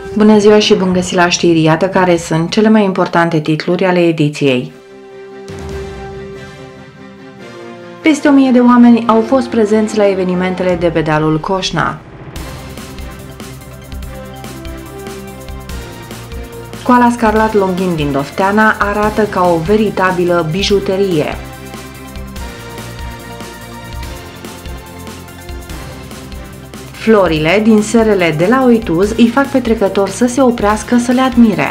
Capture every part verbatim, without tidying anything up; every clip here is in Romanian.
Bună ziua și bun găsit la știri, iată care sunt cele mai importante titluri ale ediției. Peste o mie de oameni au fost prezenți la evenimentele de pe dealul Coșna. Coala Scarlat Longhin din Dofteana arată ca o veritabilă bijuterie. Florile din serele de la Oituz îi fac pe trecători să se oprească să le admire.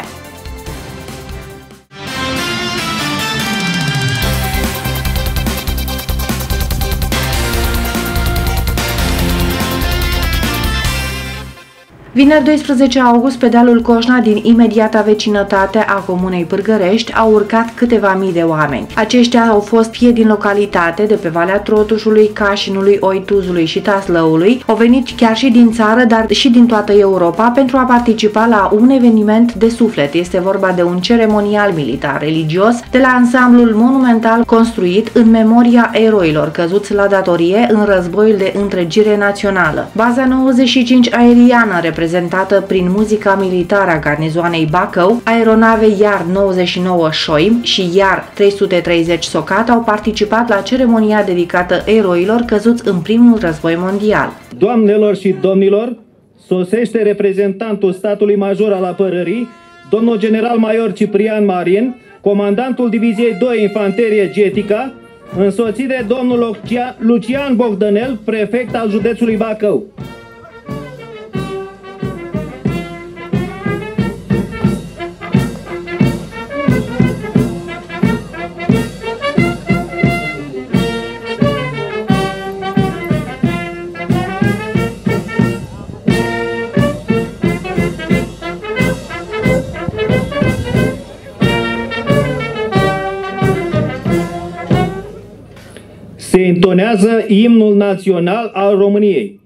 Vineri doisprezece august, pe dealul Coșna, din imediata vecinătate a comunei Pârgărești, au urcat câteva mii de oameni. Aceștia au fost fie din localitate, de pe Valea Trotușului, Cașinului, Oituzului și Taslăului, au venit chiar și din țară, dar și din toată Europa, pentru a participa la un eveniment de suflet. Este vorba de un ceremonial militar-religios de la ansamblul monumental construit în memoria eroilor căzuți la datorie în războiul de întregire națională. Baza nouăzeci și cinci aeriană, reprezentată prin muzica militară a garnizoanei Bacău, aeronave Iar nouăzeci și nouă Șoim și Iar trei sute treizeci Socat au participat la ceremonia dedicată eroilor căzuți în primul război mondial. Doamnelor și domnilor, sosește reprezentantul statului major al apărării, domnul general-major Ciprian Marin, comandantul diviziei doi Infanterie Getica, însoțit de domnul Lucian Bogdanel, prefect al județului Bacău. Se intonează imnul național al României.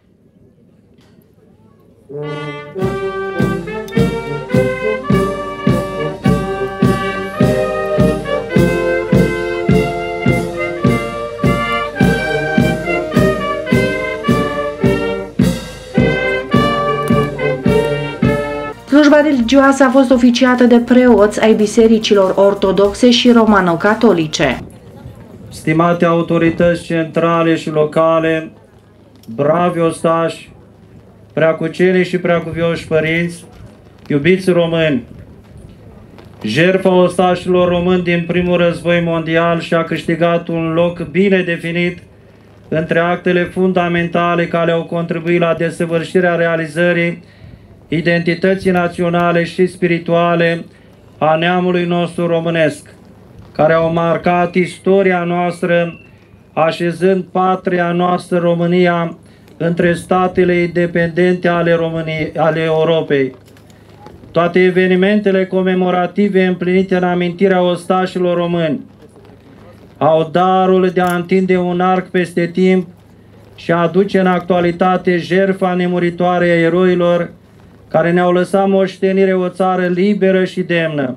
Slujba religioasă a fost oficiată de preoți ai bisericilor ortodoxe și romano-catolice. Stimate autorități centrale și locale, bravi ostași, preacucenii și preacuvioși părinți, iubiți români, jertfa ostașilor români din primul război mondial și-a câștigat un loc bine definit între actele fundamentale care au contribuit la desăvârșirea realizării identității naționale și spirituale a neamului nostru românesc, care au marcat istoria noastră, așezând patria noastră România între statele independente ale, României, ale Europei. Toate evenimentele comemorative împlinite în amintirea ostașilor români au darul de a întinde un arc peste timp și a aduce în actualitate jertfa nemuritoare a eroilor care ne-au lăsat moștenire o țară liberă și demnă.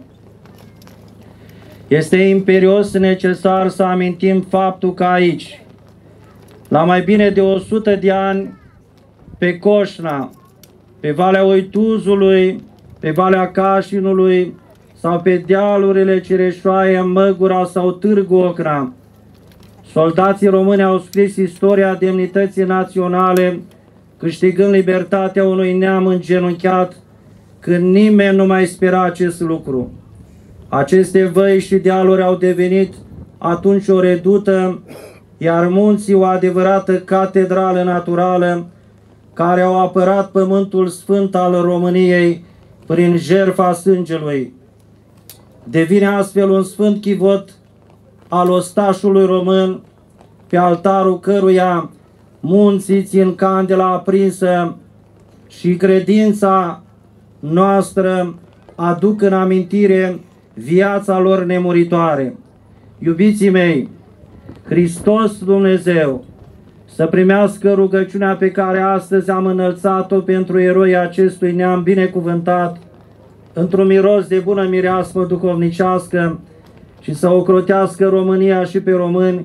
Este imperios necesar să amintim faptul că aici, la mai bine de o sută de ani, pe Coșna, pe Valea Oituzului, pe Valea Cașinului sau pe dealurile Cireșoaie, Măgura sau Târgu Ocna, soldații români au scris istoria demnității naționale, câștigând libertatea unui neam îngenunchiat când nimeni nu mai spera acest lucru. Aceste văi și dealuri au devenit atunci o redută, iar munții o adevărată catedrală naturală care au apărat pământul sfânt al României prin jertfa sângelui. Devine astfel un sfânt chivot al ostașului român, pe altarul căruia munții țin candela aprinsă și credința noastră aduc în amintire viața lor nemuritoare. Iubiții mei, Hristos Dumnezeu să primească rugăciunea pe care astăzi am înălțat-o pentru eroii acestui neam binecuvântat, într-un miros de bună mireasmă duhovnicească, și să ocrotească România și pe români,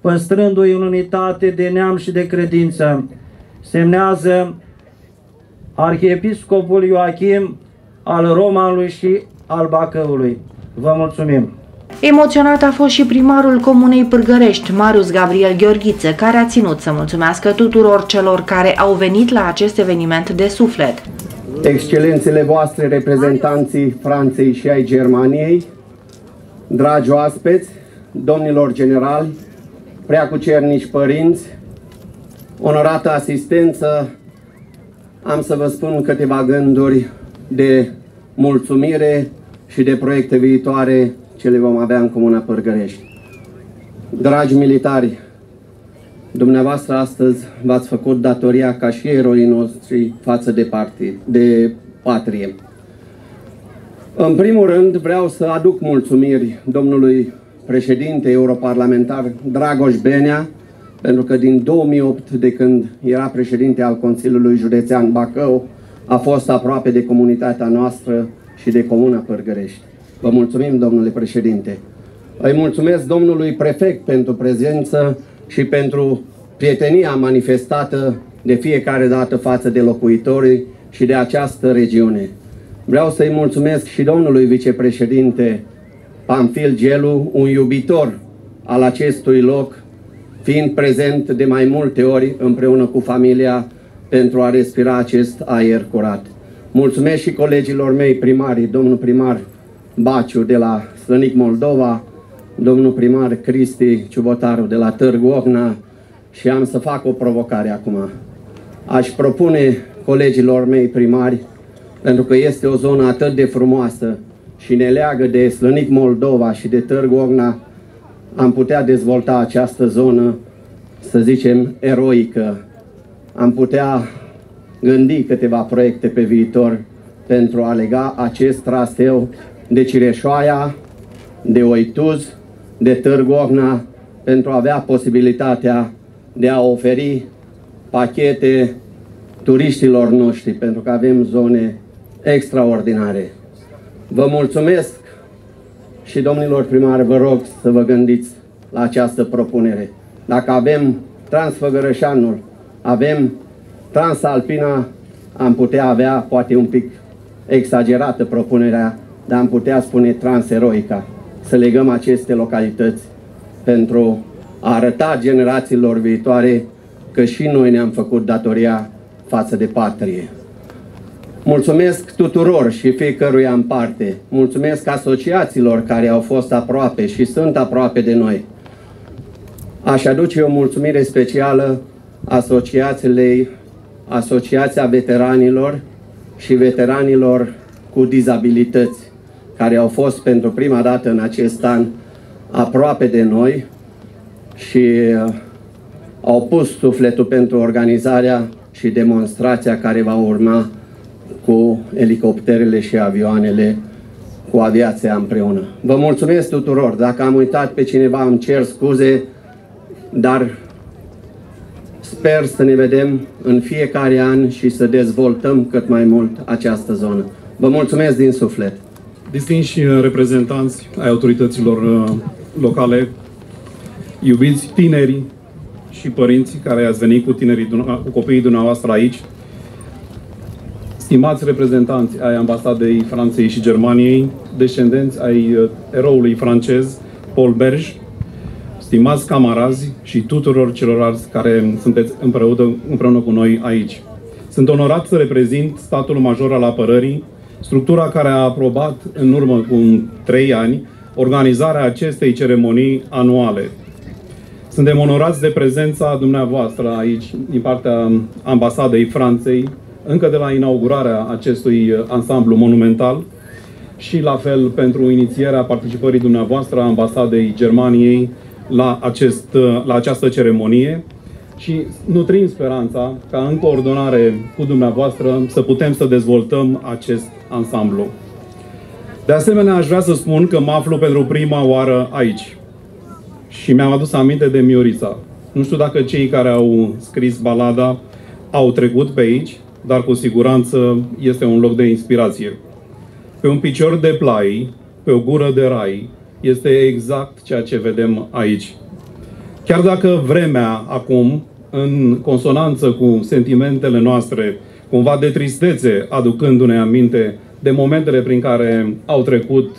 păstrându-i în unitate de neam și de credință. Semnează arhiepiscopul Ioachim al Romanului și al Bacăului. Vă mulțumim! Emoționat a fost și primarul Comunei Pârgărești, Marius Gabriel Gheorghiță, care a ținut să mulțumească tuturor celor care au venit la acest eveniment de suflet. Excelențele voastre, reprezentanții Franței și ai Germaniei, dragi oaspeți, domnilor generali, preacucernici părinți, onorată asistență, am să vă spun câteva gânduri de mulțumire și de proiecte viitoare ce le vom avea în Comuna Pârgărești. Dragi militari, dumneavoastră astăzi v-ați făcut datoria ca și eroii noștri față de, partid, de patrie. În primul rând vreau să aduc mulțumiri domnului președinte europarlamentar Dragoș Benea, pentru că din două mii opt, de când era președinte al Consiliului Județean Bacău, a fost aproape de comunitatea noastră și de Comuna Pârgărești. Vă mulțumim, domnule președinte. Îi mulțumesc domnului prefect pentru prezență și pentru prietenia manifestată de fiecare dată față de locuitorii și de această regiune. Vreau să-i mulțumesc și domnului vicepreședinte Pamfil Gelu, un iubitor al acestui loc, fiind prezent de mai multe ori împreună cu familia pentru a respira acest aer curat. Mulțumesc și colegilor mei primari, domnul primar Baciu de la Slănic Moldova, domnul primar Cristi Ciubotaru de la Târgu Ocna și am să fac o provocare acum. Aș propune colegilor mei primari, pentru că este o zonă atât de frumoasă și ne leagă de Slănic Moldova și de Târgu Ocna, am putea dezvolta această zonă, să zicem, eroică. Am putea gândi câteva proiecte pe viitor pentru a lega acest traseu de Cireșoaia, de Oituz, de Târgu Ocna, pentru a avea posibilitatea de a oferi pachete turiștilor noștri, pentru că avem zone extraordinare. Vă mulțumesc și domnilor primari, vă rog să vă gândiți la această propunere. Dacă avem Transfăgărășanul, avem Transalpina, am putea avea poate un pic exagerată propunerea, dar am putea spune Transeroica, să legăm aceste localități pentru a arăta generațiilor viitoare că și noi ne-am făcut datoria față de patrie. Mulțumesc tuturor și fiecăruia în parte. Mulțumesc asociațiilor care au fost aproape și sunt aproape de noi. Aș aduce o mulțumire specială asociației, Asociația Veteranilor și Veteranilor cu Dizabilități, care au fost pentru prima dată în acest an aproape de noi și au pus sufletul pentru organizarea și demonstrația care va urma cu elicopterele și avioanele, cu aviația împreună. Vă mulțumesc tuturor. Dacă am uitat pe cineva, îmi cer scuze, dar sper să ne vedem în fiecare an și să dezvoltăm cât mai mult această zonă. Vă mulțumesc din suflet. Distinși reprezentanți ai autorităților locale, iubiți tineri și părinți care ați venit cu, tinerii, cu copiii dumneavoastră aici, stimați reprezentanți ai ambasadei Franței și Germaniei, descendenți ai eroului francez Paul Berge, stimați camarazi și tuturor celorlalți care sunteți împreună, împreună cu noi aici. Sunt onorat să reprezint statul major al apărării, structura care a aprobat în urmă cu trei ani organizarea acestei ceremonii anuale. Suntem onorați de prezența dumneavoastră aici, din partea ambasadei Franței, încă de la inaugurarea acestui ansamblu monumental și la fel pentru inițierea participării dumneavoastră a ambasadei Germaniei la, acest, la această ceremonie și nutrim speranța ca în coordonare cu dumneavoastră să putem să dezvoltăm acest ansamblu. De asemenea, aș vrea să spun că mă aflu pentru prima oară aici și mi-am adus aminte de Miorița. Nu știu dacă cei care au scris balada au trecut pe aici, dar cu siguranță este un loc de inspirație. Pe un picior de plai, pe o gură de rai, este exact ceea ce vedem aici. Chiar dacă vremea acum, în consonanță cu sentimentele noastre, cumva de tristețe, aducându-ne aminte de momentele prin care au trecut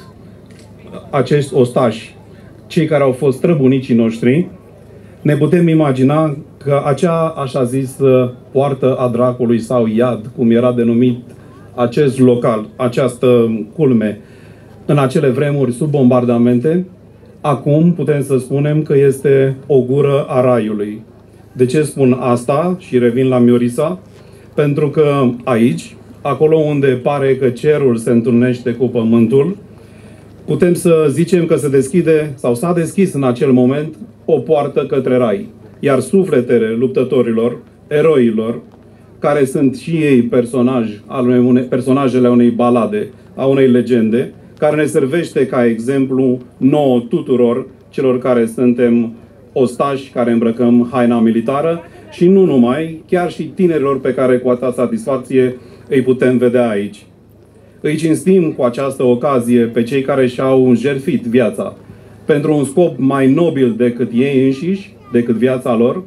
acești ostași, cei care au fost străbunicii noștri, ne putem imagina că acea așa zisă poartă a dracului sau iad, cum era denumit acest local, această culme, în acele vremuri sub bombardamente, acum putem să spunem că este o gură a raiului. De ce spun asta și revin la Miorisa? Pentru că aici, acolo unde pare că cerul se întâlnește cu pământul, putem să zicem că se deschide sau s-a deschis în acel moment o poartă către rai. Iar sufletele luptătorilor, eroilor, care sunt și ei personaj, personajele unei balade, a unei legende, care ne servește ca exemplu nouă tuturor celor care suntem ostași, care îmbrăcăm haina militară și nu numai, chiar și tinerilor pe care cu atâta satisfacție îi putem vedea aici. Îi cinstim cu această ocazie pe cei care și-au jertfit viața pentru un scop mai nobil decât ei înșiși, decât viața lor.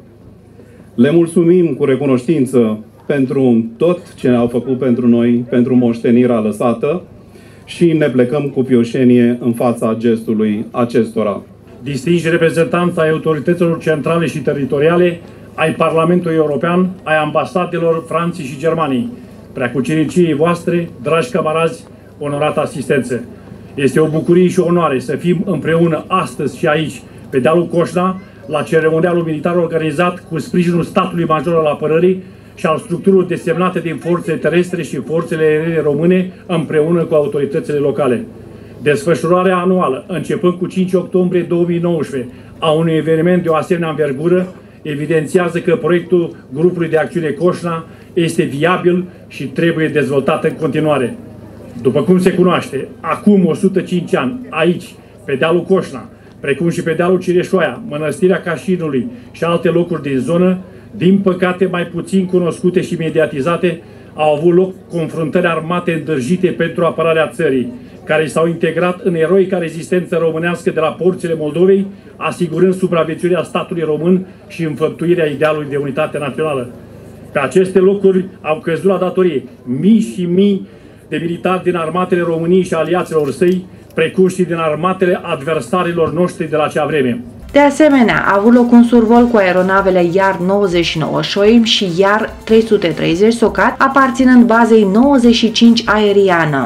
Le mulțumim cu recunoștință pentru tot ce au făcut pentru noi, pentru moștenirea lăsată și ne plecăm cu pioșenie în fața gestului acestora. Distinși reprezentanți ai autorităților centrale și teritoriale, ai Parlamentului European, ai ambasadelor Franței și Germaniei, preacuceniciei voastre, dragi camarazi, onorată asistență. Este o bucurie și o onoare să fim împreună astăzi și aici, pe dealul Coșna, la ceremonialul militar organizat cu sprijinul statului major al apărării și al structurilor desemnate din forțele terestre și forțele aeriene române împreună cu autoritățile locale. Desfășurarea anuală, începând cu cinci octombrie două mii nouăsprezece, a unui eveniment de o asemenea învergură, evidențiază că proiectul grupului de acțiune Coșna este viabil și trebuie dezvoltat în continuare. După cum se cunoaște, acum o sută cinci ani, aici, pe dealul Coșna, precum și pe dealul Cireșoaia, Mănăstirea Cașinului și alte locuri din zonă, din păcate mai puțin cunoscute și mediatizate, au avut loc confruntări armate îndrăjite pentru apărarea țării, care s-au integrat în eroica rezistență românească de la porțile Moldovei, asigurând supraviețuirea statului român și înfăptuirea idealului de unitate națională. Pe aceste locuri au căzut la datorie mii și mii de militari din armatele României și aliaților săi, precum și din armatele adversarilor noștri de la acea vreme. De asemenea, a avut loc un survol cu aeronavele Iar nouăzeci și nouă Șoim și Iar trei sute treizeci Socat, aparținând bazei nouăzeci și cinci aeriană.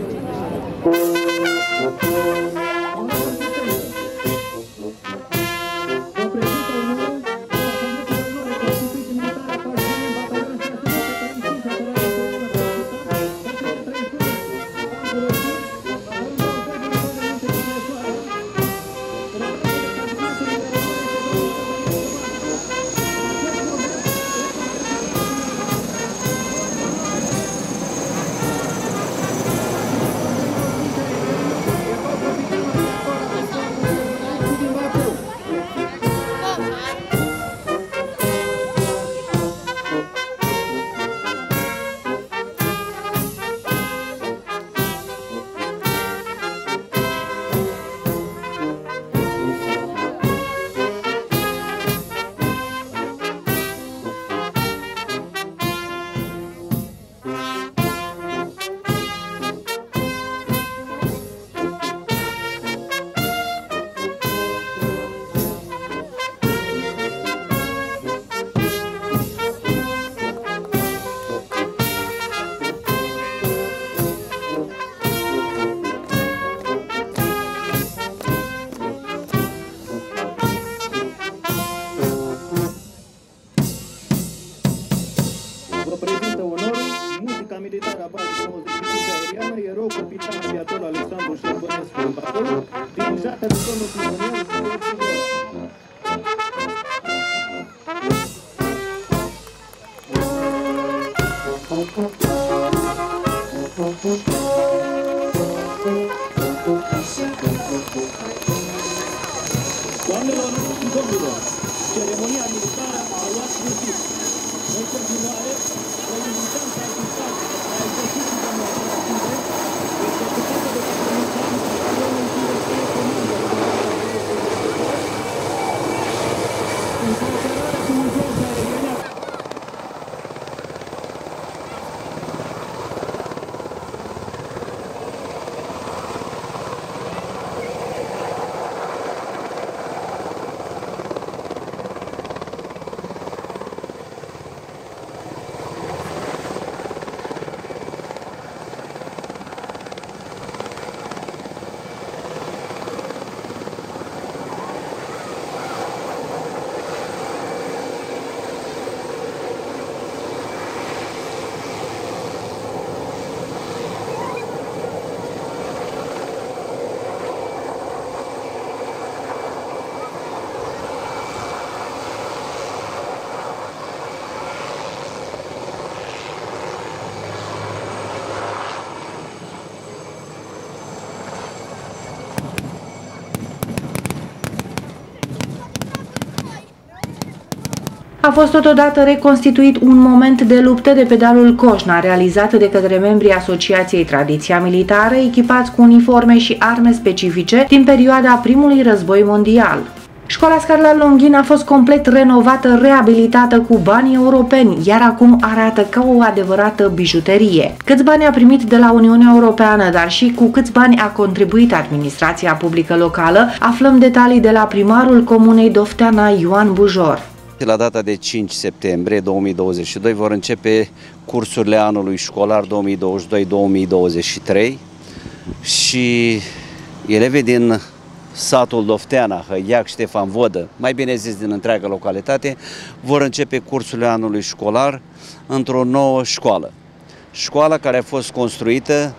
Doamnelor și domnilor, ceremonia militară a luat sfârșit. În continuare, vă invităm să asistați la exerciții de operative executate de către militari ale unității de comandă. În cooperare cu urgența aeriană. fost totodată reconstituit un moment de luptă de pe dealul Coșna, realizat de către membrii Asociației Tradiția Militară, echipați cu uniforme și arme specifice din perioada primului război mondial. Școala Scarla Longin a fost complet renovată, reabilitată cu bani europeni, iar acum arată ca o adevărată bijuterie. Câți bani a primit de la Uniunea Europeană, dar și cu câți bani a contribuit administrația publică locală, aflăm detalii de la primarul comunei Dofteana, Ioan Bujor. La data de cinci septembrie două mii douăzeci și doi vor începe cursurile anului școlar două mii douăzeci și doi două mii douăzeci și trei și elevii din satul Dofteana, Hăiac, Ștefan Vodă, mai bine zis din întreaga localitate, vor începe cursurile anului școlar într-o nouă școală. Școala care a fost construită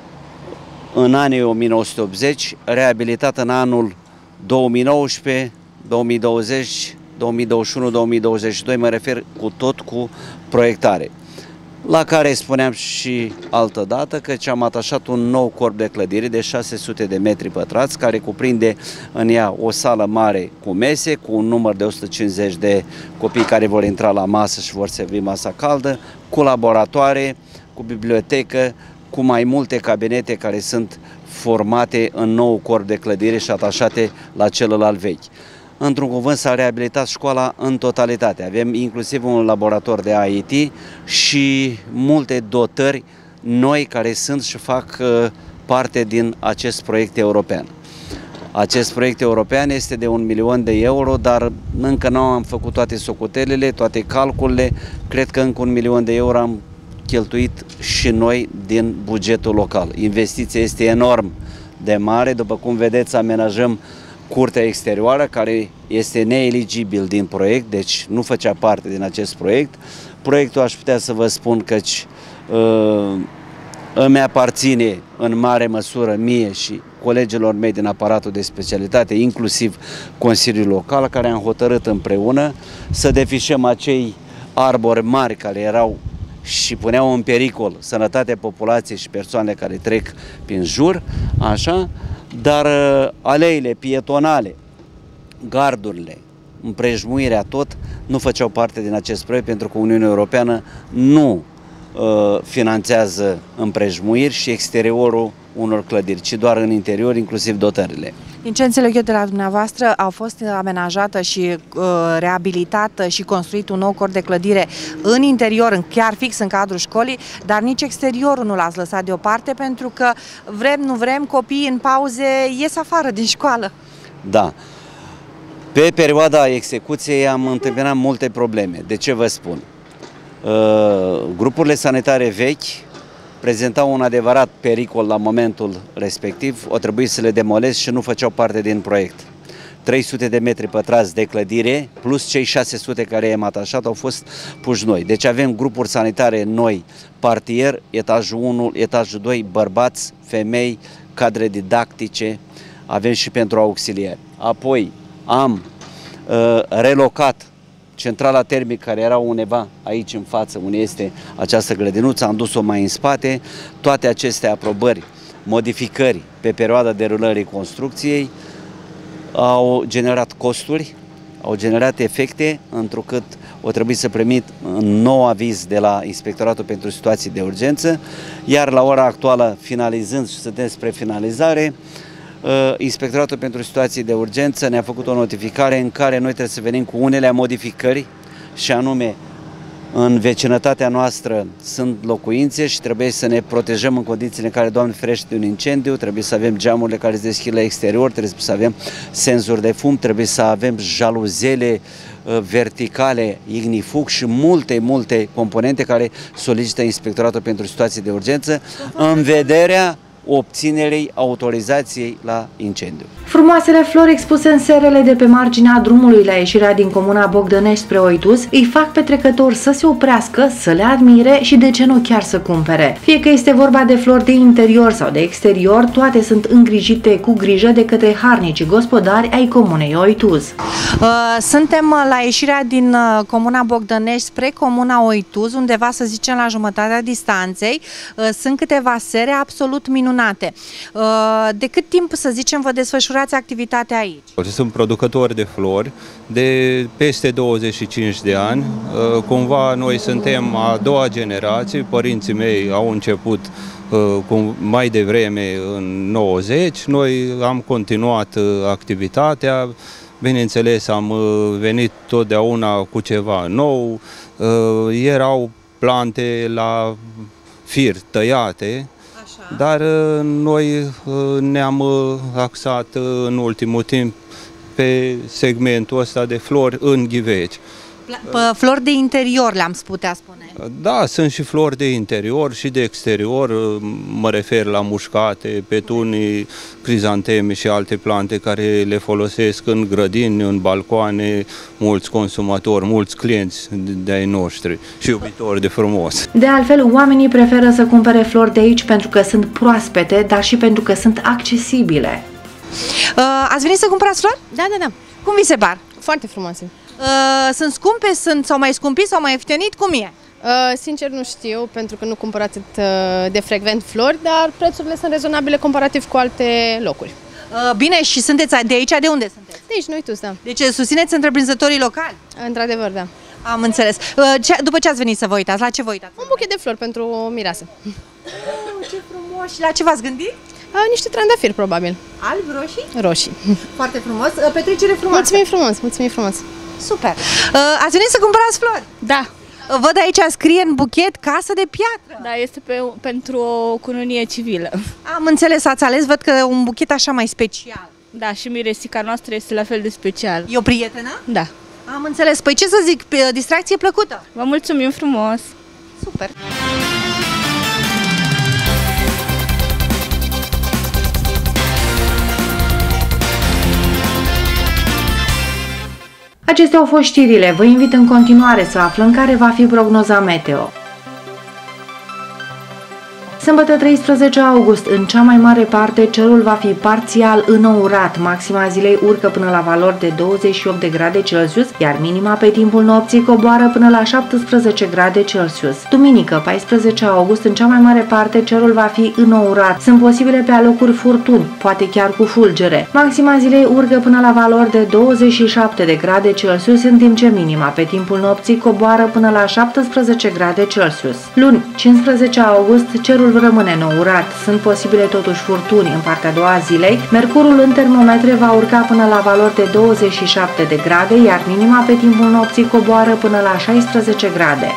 în anii o mie nouă sute optzeci, reabilitată în anul două mii nouăsprezece, două mii douăzeci, două mii douăzeci și unu, două mii douăzeci și doi, mă refer cu tot cu proiectare, la care spuneam și altă dată că am atașat un nou corp de clădire de șase sute de metri pătrați, care cuprinde în ea o sală mare cu mese, cu un număr de o sută cincizeci de copii care vor intra la masă și vor servi masa caldă, cu laboratoare, cu bibliotecă, cu mai multe cabinete care sunt formate în nou corp de clădire și atașate la celălalt vechi. Într-un cuvânt, s-a reabilitat școala în totalitate. Avem inclusiv un laborator de I T și multe dotări noi care sunt și fac parte din acest proiect european. Acest proiect european este de un milion de euro, dar încă nu am făcut toate socotelele, toate calculele. Cred că încă un milion de euro am cheltuit și noi din bugetul local. Investiția este enorm de mare. După cum vedeți, amenajăm curtea exterioară, care este neeligibil din proiect, deci nu făcea parte din acest proiect. Proiectul, aș putea să vă spun că uh, îmi aparține în mare măsură mie și colegilor mei din aparatul de specialitate, inclusiv Consiliul Local, care am hotărât împreună să defișăm acei arbori mari care erau și puneau în pericol sănătatea populației și persoanele care trec prin jur, așa, dar aleile pietonale, gardurile, împrejmuirea, tot nu făceau parte din acest proiect, pentru că Uniunea Europeană nu uh, finanțează împrejmuiri și exteriorul unor clădiri, ci doar în interior, inclusiv dotările. Din ce înțeleg eu de la dumneavoastră, au fost amenajată și uh, reabilitată și construit un nou corp de clădire în interior, chiar fix în cadrul școlii, dar nici exteriorul nu l-ați lăsat deoparte, pentru că vrem, nu vrem, copiii în pauze ies afară din școală. Da. Pe perioada execuției am întâmpinat multe probleme. De ce vă spun? Uh, grupurile sanitare vechi prezentau un adevărat pericol la momentul respectiv, o trebuie să le demolez și nu făceau parte din proiect. trei sute de metri pătrați de clădire, plus cei șase sute care i-am atașat, au fost puși noi. Deci avem grupuri sanitare noi, partier, etajul unu, etajul doi, bărbați, femei, cadre didactice, avem și pentru auxiliari. Apoi am uh, relocat centrala termică care era undeva aici în față, unde este această grădinuță, am dus-o mai în spate. Toate aceste aprobări, modificări pe perioada derulării construcției au generat costuri, au generat efecte, întrucât o trebuie să primit un nou aviz de la Inspectoratul pentru Situații de Urgență, iar la ora actuală, finalizând și suntem spre finalizare, Inspectoratul pentru Situații de Urgență ne-a făcut o notificare în care noi trebuie să venim cu unele modificări, și anume, în vecinătatea noastră sunt locuințe și trebuie să ne protejăm în condițiile în care, Doamne ferește, de un incendiu, trebuie să avem geamurile care se deschid la exterior, trebuie să avem senzori de fum, trebuie să avem jaluzele verticale, ignifug și multe, multe componente care solicită Inspectoratul pentru Situații de Urgență în vederea obținerii autorizației la incendiu. Frumoasele flori expuse în serele de pe marginea drumului la ieșirea din comuna Bogdănești spre Oituz îi fac pe trecători să se oprească, să le admire și, de ce nu, chiar să cumpere. Fie că este vorba de flori de interior sau de exterior, toate sunt îngrijite cu grijă de către harnicii gospodari ai comunei Oituz. Suntem la ieșirea din comuna Bogdănești spre comuna Oituz, undeva, să zicem, la jumătatea distanței. Sunt câteva sere absolut minunate. De cât timp, să zicem, vă desfășurați activitatea aici? Sunt producători de flori de peste douăzeci și cinci de ani. Cumva noi suntem a doua generație, părinții mei au început mai devreme în nouăzeci, noi am continuat activitatea, bineînțeles am venit totdeauna cu ceva nou, erau plante la fir tăiate, așa. Dar noi ne-am axat în ultimul timp pe segmentul ăsta de flori în ghiveci. Flori de interior, le-am putea spune. Da, sunt și flori de interior și de exterior, mă refer la mușcate, petunii, crizanteme și alte plante care le folosesc în grădini, în balcoane, mulți consumatori, mulți clienți de-ai noștri și iubitori de frumos. De altfel, oamenii preferă să cumpere flori de aici pentru că sunt proaspete, dar și pentru că sunt accesibile. Uh, ați venit să cumpărați flori? Da, da, da. Cum vi se par? Foarte frumoase. Uh, sunt scumpe, sunt sau mai scumpit sau mai ieftinit? Cum e? Uh, sincer nu știu, pentru că nu cumpăr atât uh, de frecvent flori, dar prețurile sunt rezonabile comparativ cu alte locuri. Uh, bine, și sunteți de aici? De unde sunteți? De aici, noi tu, da. Deci susțineți întreprinzătorii locali? Într-adevăr, da. Am înțeles. Uh, ce, după ce ați venit să vă uitați? La ce vă uitați? Un buchet de flori pentru mireasă. Oh, ce frumos! Și la ce v-ați gândit? Uh, niște trandafiri, probabil. Albi, roșii? Roșii. Foarte frumos. Uh, petrecere frumoasă. Mulțumim frumos, mulțumim frumos. Super. Uh, ați venit să cumpărați flori? Da. Uh, văd aici scrie în buchet casă de piatră. Da, este pe, pentru o cununie civilă. Am înțeles, ați ales, văd că un buchet așa mai special. Da, și miresica noastră este la fel de special. E o prietenă? Da. Am înțeles. Păi ce să zic, distracție plăcută. Vă mulțumim frumos. Super. Acestea au fost știrile. Vă invit în continuare să aflăm care va fi prognoza meteo. Sâmbătă treisprezece august, în cea mai mare parte, cerul va fi parțial înourat. Maxima zilei urcă până la valori de douăzeci și opt de grade Celsius, iar minima pe timpul nopții coboară până la șaptesprezece grade Celsius. Duminică, paisprezece august, în cea mai mare parte, cerul va fi înourat. Sunt posibile pe alocuri furtuni, poate chiar cu fulgere. Maxima zilei urcă până la valori de douăzeci și șapte de grade Celsius, în timp ce minima pe timpul nopții coboară până la șaptesprezece grade Celsius. Luni, cincisprezece august, cerul rămâne nourat. Sunt posibile totuși furtuni în partea a doua a zilei. Mercurul în termometre va urca până la valori de douăzeci și șapte de grade, iar minima pe timpul nopții coboară până la șaisprezece grade.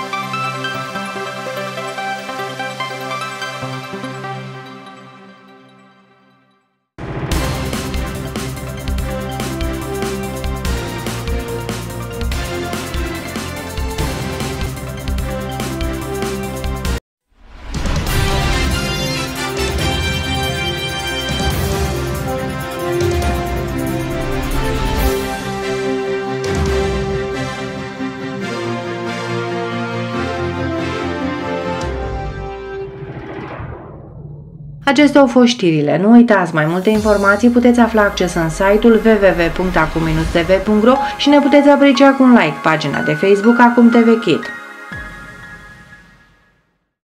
Acestea au fost știrile. Nu uitați, mai multe informații puteți afla acces în site-ul w w w punct acum t v punct ro și ne puteți aprecia cu un like pagina de Facebook Acum T V Kid.